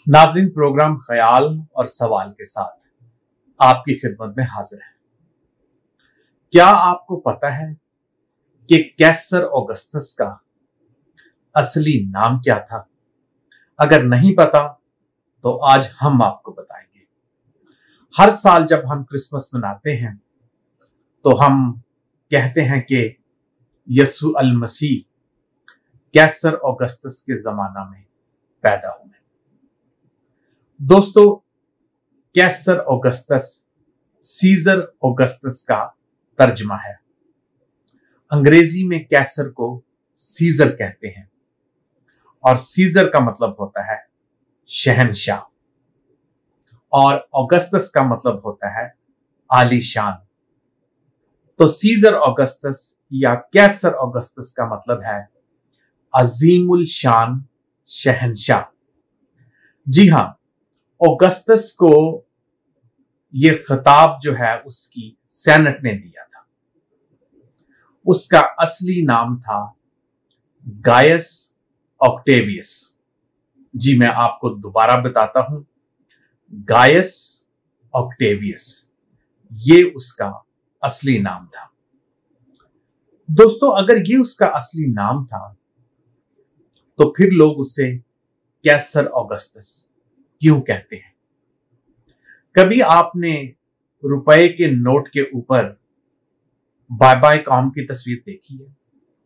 नाज़रीन, प्रोग्राम ख्याल और सवाल के साथ आपकी खिदमत में हाजिर है। क्या आपको पता है कि कैसर ऑगस्टस का असली नाम क्या था? अगर नहीं पता तो आज हम आपको बताएंगे। हर साल जब हम क्रिसमस मनाते हैं तो हम कहते हैं कि यसु अल मसीह कैसर ऑगस्टस के जमाना में पैदा हुए। दोस्तों, कैसर ऑगस्टस सीजर ऑगस्टस का तर्जमा है। अंग्रेजी में कैसर को सीजर कहते हैं और सीजर का मतलब होता है शहनशाह और ऑगस्टस का मतलब होता है आलीशान। तो सीजर ऑगस्टस या कैसर ऑगस्टस का मतलब है अजीमुल शान शहनशाह। जी हां, ऑगस्टस को यह खिताब जो है उसकी सेनेट ने दिया था। उसका असली नाम था गायस ऑक्टेवियस। जी, मैं आपको दोबारा बताता हूं, गायस ऑक्टेवियस, ये उसका असली नाम था। दोस्तों, अगर ये उसका असली नाम था तो फिर लोग उसे कैसर ऑगस्टस क्यों कहते हैं? कभी आपने रुपए के नोट के ऊपर बाय बाय कॉम की तस्वीर देखी है?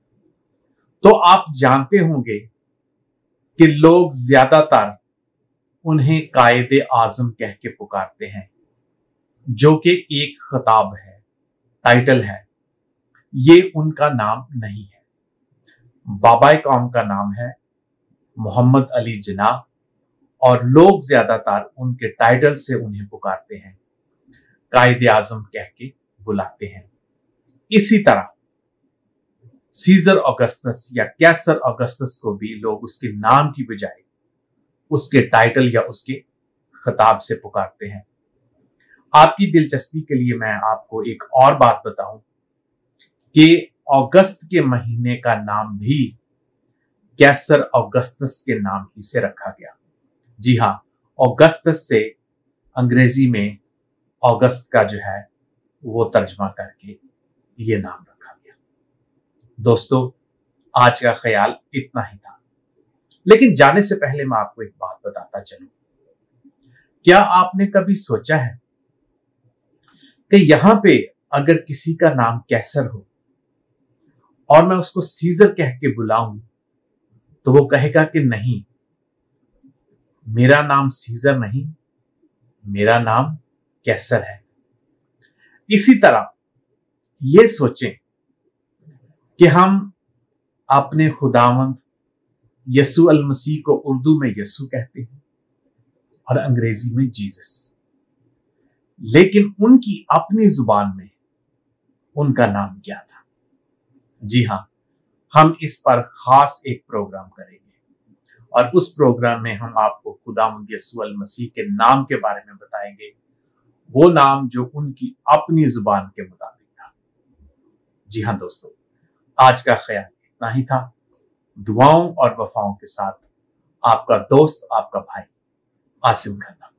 तो आप जानते होंगे कि लोग ज्यादातर उन्हें कायदे आजम कह के पुकारते हैं, जो कि एक खिताब है, टाइटल है। ये उनका नाम नहीं है। बाबाए कौम का नाम है मोहम्मद अली जिन्ना और लोग ज्यादातर उनके टाइटल से उन्हें पुकारते हैं, कायदे आजम कह के बुलाते हैं। इसी तरह सीजर ऑगस्टस या कैसर ऑगस्टस को भी लोग उसके नाम की बजाय उसके टाइटल या उसके खिताब से पुकारते हैं। आपकी दिलचस्पी के लिए मैं आपको एक और बात बताऊं कि अगस्त के महीने का नाम भी कैसर ऑगस्टस के नाम ही से रखा गया। जी हां, ऑगस्टस से अंग्रेजी में अगस्त का जो है वो तर्जमा करके ये नाम रखा गया। दोस्तों, आज का ख्याल इतना ही था, लेकिन जाने से पहले मैं आपको एक बात बताता चलूं। क्या आपने कभी सोचा है कि यहां पे अगर किसी का नाम कैसर हो और मैं उसको सीजर कह के बुलाऊं तो वो कहेगा कि नहीं, मेरा नाम सीजर नहीं, मेरा नाम कैसर है। इसी तरह ये सोचें कि हम अपने खुदावंद यसु अल मसीह को उर्दू में यसु कहते हैं और अंग्रेजी में जीसस, लेकिन उनकी अपनी जुबान में उनका नाम क्या था? जी हां, हम इस पर खास एक प्रोग्राम करेंगे और उस प्रोग्राम में हम आपको खुदावंद यसु अल मसीह के नाम के बारे में बताएंगे, वो नाम जो उनकी अपनी जुबान के मुताबिक था। जी हां दोस्तों, आज का ख्याल इतना ही था। दुआओं और वफाओं के साथ आपका दोस्त, आपका भाई आसिम खन्ना।